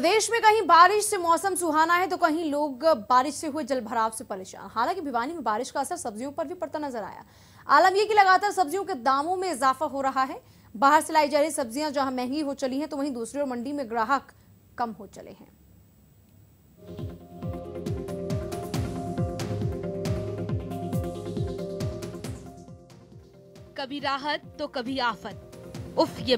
प्रदेश में कहीं बारिश से मौसम सुहाना है तो कहीं लोग बारिश से हुए जलभराव से परेशान। हालांकि भिवानी में बारिश का असर सब्जियों पर भी पड़ता नजर आया। आलम यह कि लगातार सब्जियों के दामों में इजाफा हो रहा है। बाहर से लाई जा रही सब्जियां जहां महंगी हो चली हैं तो वहीं दूसरी ओर मंडी में ग्राहक कम हो चले हैं। कभी राहत तो कभी आफत। उफ, ये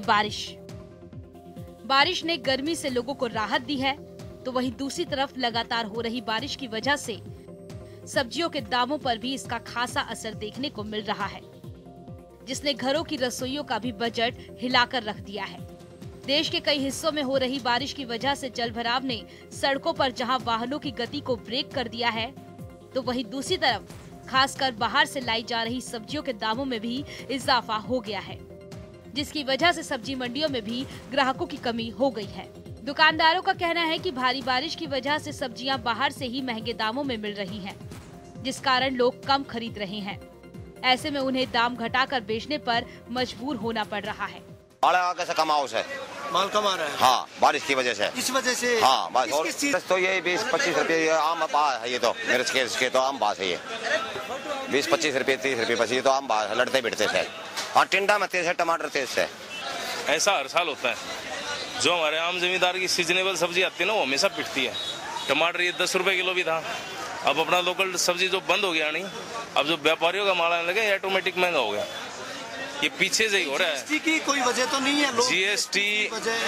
बारिश ने गर्मी से लोगों को राहत दी है, तो वहीं दूसरी तरफ लगातार हो रही बारिश की वजह से सब्जियों के दामों पर भी इसका खासा असर देखने को मिल रहा है, जिसने घरों की रसोइयों का भी बजट हिलाकर रख दिया है। देश के कई हिस्सों में हो रही बारिश की वजह से जलभराव ने सड़कों पर जहां वाहनों की गति को ब्रेक कर दिया है, तो वहीं दूसरी तरफ खासकर बाहर से लाई जा रही सब्जियों के दामों में भी इजाफा हो गया है, जिसकी वजह से सब्जी मंडियों में भी ग्राहकों की कमी हो गई है। दुकानदारों का कहना है कि भारी बारिश की वजह से सब्जियां बाहर से ही महंगे दामों में मिल रही हैं, जिस कारण लोग कम खरीद रहे हैं। ऐसे में उन्हें दाम घटाकर बेचने पर मजबूर होना पड़ रहा है। कैसे कमाओ से माल कमा रहा है। हाँ, बारिश की वजह से। इस वजह से हाँ, बस। और तो ये 20-25 रुपए आम बात है। ये तो मेरे के तो आम बात है। ये 20-25 रुपए 30 रुपए बस, ये तो आम बात लड़ते बिड़ते से। हाँ, टिंडा में तेज है, टमाटर तेज से। ऐसा हर साल होता है। जो हमारे आम जमींदार की सीजनेबल सब्जी आती है ना, वो हमेशा पिटती है। टमाटर ये 10 रुपए किलो भी था। अब अपना लोकल सब्जी जो बंद हो गया नहीं, अब जो व्यापारियों का माल आने लगे ऑटोमेटिक महंगा हो गया। ये पीछे से ही हो रहा है। जीएसटी की कोई वजह तो नहीं है। जीएसटी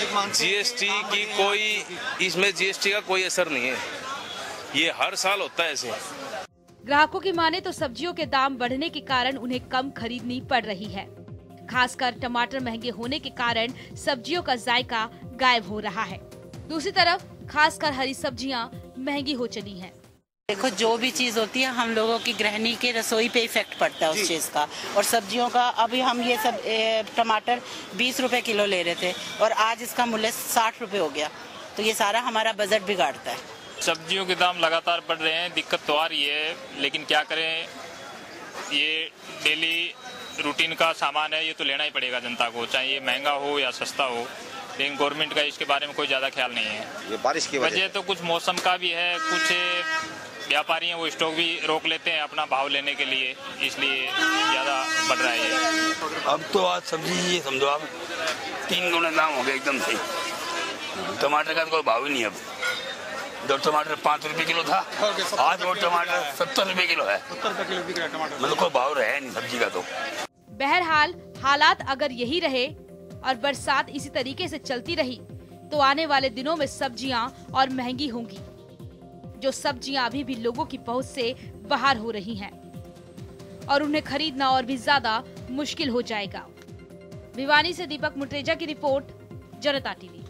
की कोई, इसमें जीएसटी का कोई असर नहीं है। ये हर साल होता है ऐसे। ग्राहकों की माने तो सब्जियों के दाम बढ़ने के कारण उन्हें कम खरीदनी पड़ रही है। खासकर टमाटर महंगे होने के कारण सब्जियों का जायका गायब हो रहा है। दूसरी तरफ खासकर हरी सब्जियां महंगी हो चली हैं। देखो, जो भी चीज होती है हम लोगों की गृहिणी के रसोई पे इफेक्ट पड़ता है उस चीज का। और सब्जियों का अभी हम ये सब टमाटर 20 रुपए किलो ले रहे थे और आज इसका मूल्य 60 रुपए हो गया, तो ये सारा हमारा बजट बिगाड़ता है। सब्जियों के दाम लगातार बढ़ रहे हैं, दिक्कत तो आ रही है, लेकिन क्या करें, ये डेली रूटीन का सामान है, ये तो लेना ही पड़ेगा जनता को, चाहे ये महंगा हो या सस्ता हो। लेकिन गवर्नमेंट का इसके बारे में कोई ज्यादा ख्याल नहीं है। ये बारिश की वजह तो कुछ मौसम का भी है, कुछ व्यापारी हैं वो स्टॉक भी रोक लेते हैं अपना भाव लेने के लिए, इसलिए ज्यादा बढ़ रहा है ये। अब तो आज सब्जी ये समझो आप 3 गुना दाम हो गया एकदम से। टमाटर का तो कोई भाव ही नहीं। अब जो टमाटर 5 रुपए किलो था, आज वो टमाटर 70 रुपए किलो है। 70 रुपए किलो बिक रहा है टमाटर। मतलब कोई भाव रहा नहीं सब्जी का। तो बहरहाल हालात अगर यही रहे और बरसात इसी तरीके से चलती रही तो आने वाले दिनों में सब्जियां और महंगी होंगी। जो सब्जियां अभी भी लोगों की पहुंच से बाहर हो रही हैं और उन्हें खरीदना और भी ज्यादा मुश्किल हो जाएगा। भिवानी से दीपक मुटरेजा की रिपोर्ट, जनता टीवी।